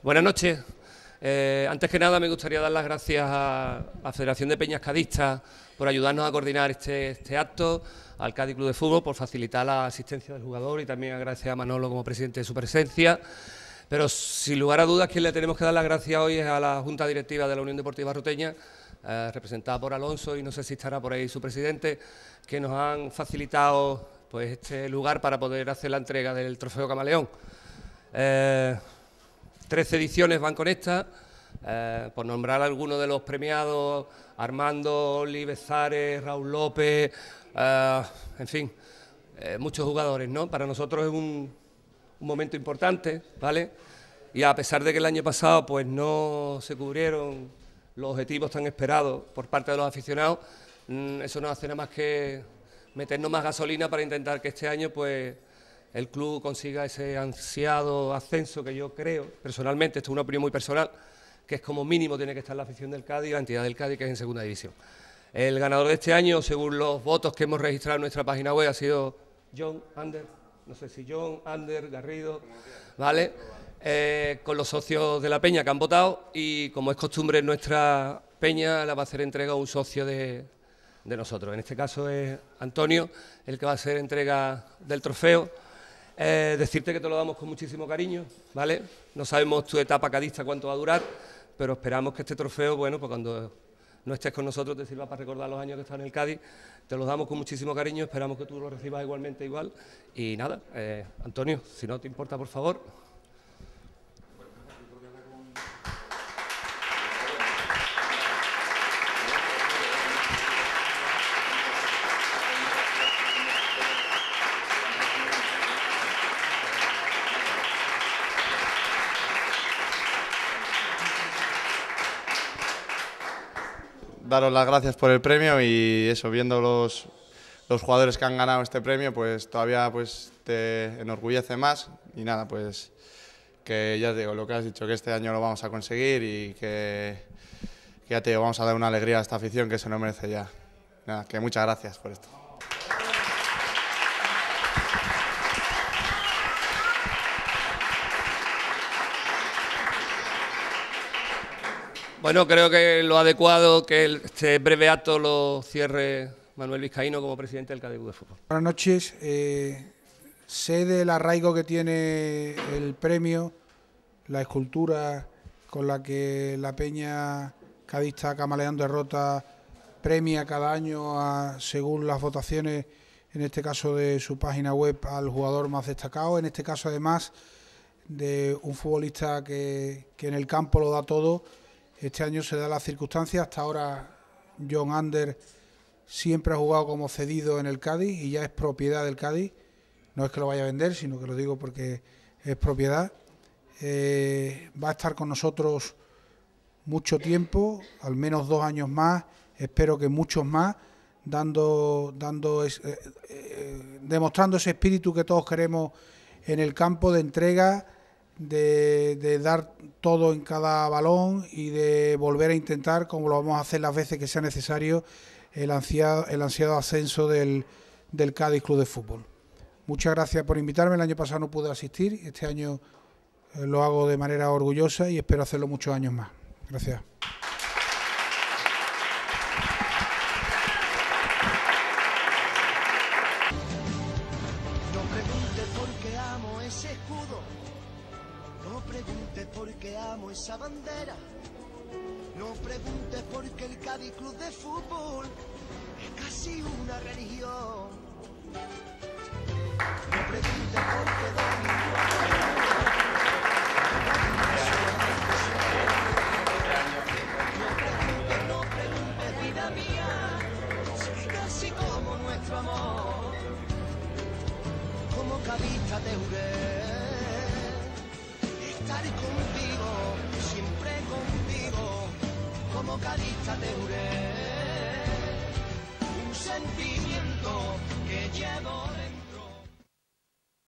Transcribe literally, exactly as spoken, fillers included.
Buenas noches. Eh, antes que nada me gustaría dar las gracias a la Federación de Peñas Cadistas por ayudarnos a coordinar este, este acto, al Cádiz Club de Fútbol por facilitar la asistencia del jugador y también agradecer a Manolo como presidente de su presencia. Pero sin lugar a dudas, quien le tenemos que dar las gracias hoy es a la Junta Directiva de la Unión Deportiva Ruteña, eh, representada por Alonso, y no sé si estará por ahí su presidente, que nos han facilitado pues, este lugar para poder hacer la entrega del Trofeo Camaleón. Eh, trece ediciones van con esta, eh, por nombrar a algunos de los premiados: Armando, Oli Bezares, Raúl López, eh, en fin, eh, muchos jugadores, ¿no? Para nosotros es un, un momento importante, ¿vale? Y a pesar de que el año pasado pues no se cubrieron los objetivos tan esperados por parte de los aficionados, mmm, eso no hace nada más que meternos más gasolina para intentar que este año pues el club consiga ese ansiado ascenso que yo creo, personalmente, esto es una opinión muy personal, que es como mínimo tiene que estar la afición del Cádiz y la entidad del Cádiz, que es en segunda división. El ganador de este año, según los votos que hemos registrado en nuestra página web, ha sido John Ander, no sé si John, Ander, Garrido, ¿vale? Eh, con los socios de la Peña que han votado, y como es costumbre en nuestra Peña, la va a hacer entrega un socio de, de nosotros. En este caso es Antonio, el que va a hacer entrega del trofeo. Eh, decirte que te lo damos con muchísimo cariño, ¿vale? No sabemos tu etapa cadista cuánto va a durar, pero esperamos que este trofeo, bueno, pues cuando no estés con nosotros te sirva para recordar los años que estás en el Cádiz. Te lo damos con muchísimo cariño, esperamos que tú lo recibas igualmente igual. Y nada, eh, Antonio, si no te importa, por favor. Daros las gracias por el premio, y eso, viendo los, los jugadores que han ganado este premio, pues todavía pues te enorgullece más. Y nada, pues que ya te digo lo que has dicho, que este año lo vamos a conseguir y que, que ya te digo, vamos a dar una alegría a esta afición que se lo merece ya. Nada, que muchas gracias por esto. Bueno, creo que lo adecuado que este breve acto lo cierre Manuel Vizcaíno como presidente del Cádiz Club de Fútbol. Buenas noches. Eh, sé del arraigo que tiene el premio, la escultura con la que la Peña Cadista Camaleón de Rota premia cada año, a, según las votaciones, en este caso de su página web, al jugador más destacado. En este caso, además, de un futbolista que, que en el campo lo da todo. Este año se da la circunstancia. Hasta ahora John Ander siempre ha jugado como cedido en el Cádiz y ya es propiedad del Cádiz. No es que lo vaya a vender, sino que lo digo porque es propiedad. Eh, va a estar con nosotros mucho tiempo, al menos dos años más, espero que muchos más, dando, dando es, eh, eh, demostrando ese espíritu que todos queremos en el campo, de entrega, De, de dar todo en cada balón y de volver a intentar, como lo vamos a hacer las veces que sea necesario, el ansiado, el ansiado ascenso del, del Cádiz Club de Fútbol. Muchas gracias por invitarme. El año pasado no pude asistir, este año eh, lo hago de manera orgullosa y espero hacerlo muchos años más. Gracias. No preguntes por qué amo ese escudo. No preguntes por qué amo esa bandera. No preguntes por qué el Cádiz Club de Fútbol es casi una religión. No preguntes por qué Dani No preguntes, no preguntes, vida mía, si es casi como nuestro amor. Como cadista te juré estar contigo, siempre contigo, como cadista te juré, un sentimiento que llevo